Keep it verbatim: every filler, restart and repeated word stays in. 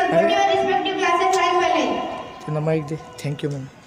or go to your respective classes. I am Malay. तो नमाइक दे, थैंक यू मैम।